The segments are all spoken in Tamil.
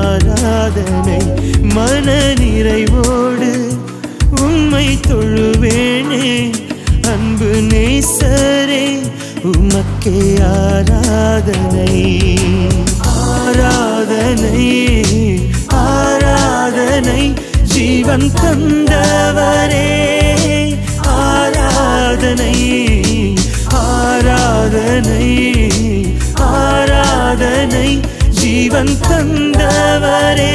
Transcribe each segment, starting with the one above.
ஆராதனை மன நிறைவோடு உம்மை தொழுவேனே அன்பு நேசரே உமக்கே ஆராதனை ஆராதனை ஆராதனை ஜீவன் தந்தவரே ஆராதனை ஆராதனை ஆராதனை ஜீவன் தந்தவரே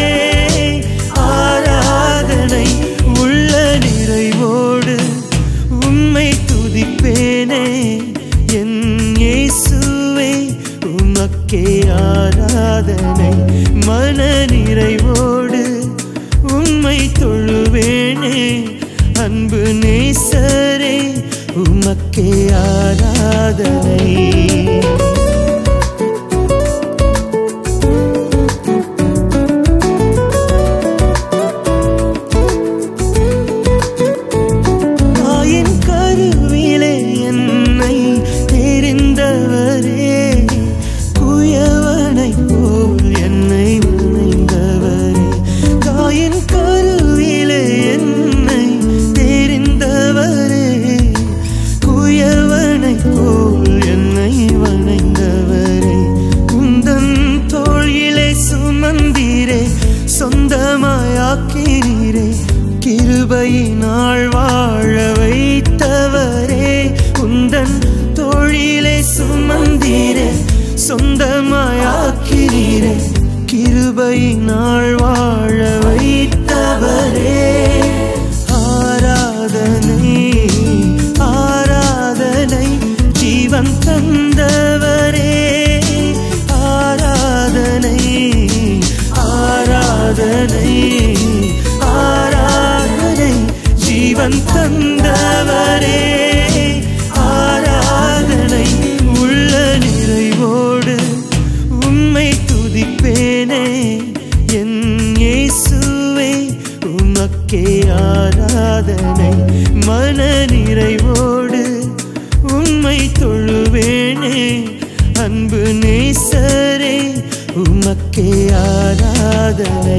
ஆராதனை உள்ள நிறைவோடு உம்மை துதிப்பேனே என் இயேசுவே உமக்கே ஆராதனை மன நிறைவோடு உம்மை தொழுவேனே அன்பு நேசரே உமக்கே ஆராதனை சொந்தமாயாக்கினீரே கிருபையினால் வாழ வைத்தவரே உந்தன் தோளிலே சுமந்தீரே சொந்தமாயாக்கினீரே கிருபையினால் வாழ வைத்தவரே ஆராதனை ஆராதனை ஜீவன் தந்தவரே ஆராதனை ஆராதனை ஆராதனை ஜீவன் தந்தவரே ஆராதனை உள்ள நிறைவோடு உம்மை துதிப்பேனே என் இயேசுவே உமக்கே ஆராதனை மன நிறைவோடு உம்மை தொழுவேனே அன்பு நேசரே உமக்கே ஆராதனை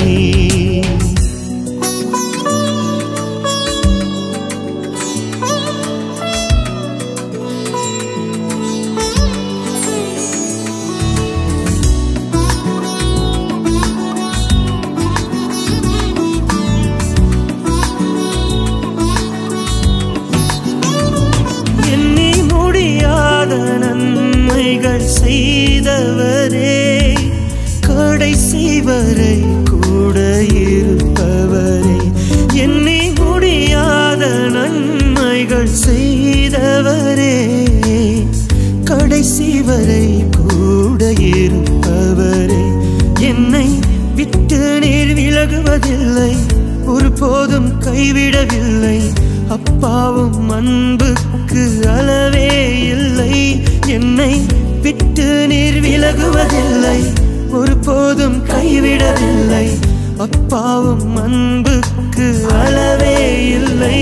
எண்ணி முடியாத நன்மைகள் செய்தவரே கடைசி வரை கூட இருப்பவரே எண்ணி முடியாத நன்மைகள் செய்தவரே கடைசி வரை கூட இருப்பவரே என்னை விட்டு நீர் விலகுவதில்லை ஒருபோதும் கைவிடவில்லை அப்பாவும் அன்புக்கு அளவே இல்லை என்னை விட்டு நீர் விலகுவதில்லை ஒருபோதும் கைவிடவில்லை அப்பாவும் அன்புக்கு அளவே இல்லை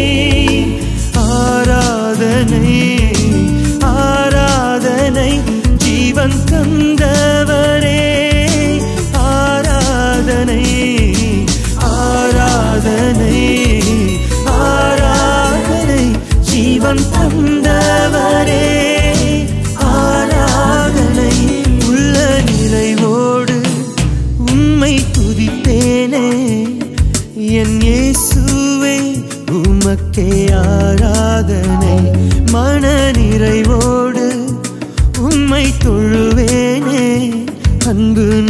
ஆராதனை ஆராதனை ஜீவன் தந்தவரே ஆராதனை ஆராதனை ஆராதனை ஜீவன் தந்தவரே ஆராதனை உள்ள நிறைவோடு உம்மை துதிப்பேனே என் இயேசுவே உமக்கே ஆராதனை மன நிறைவோடு உம்மை தொழுவேனே அன்பு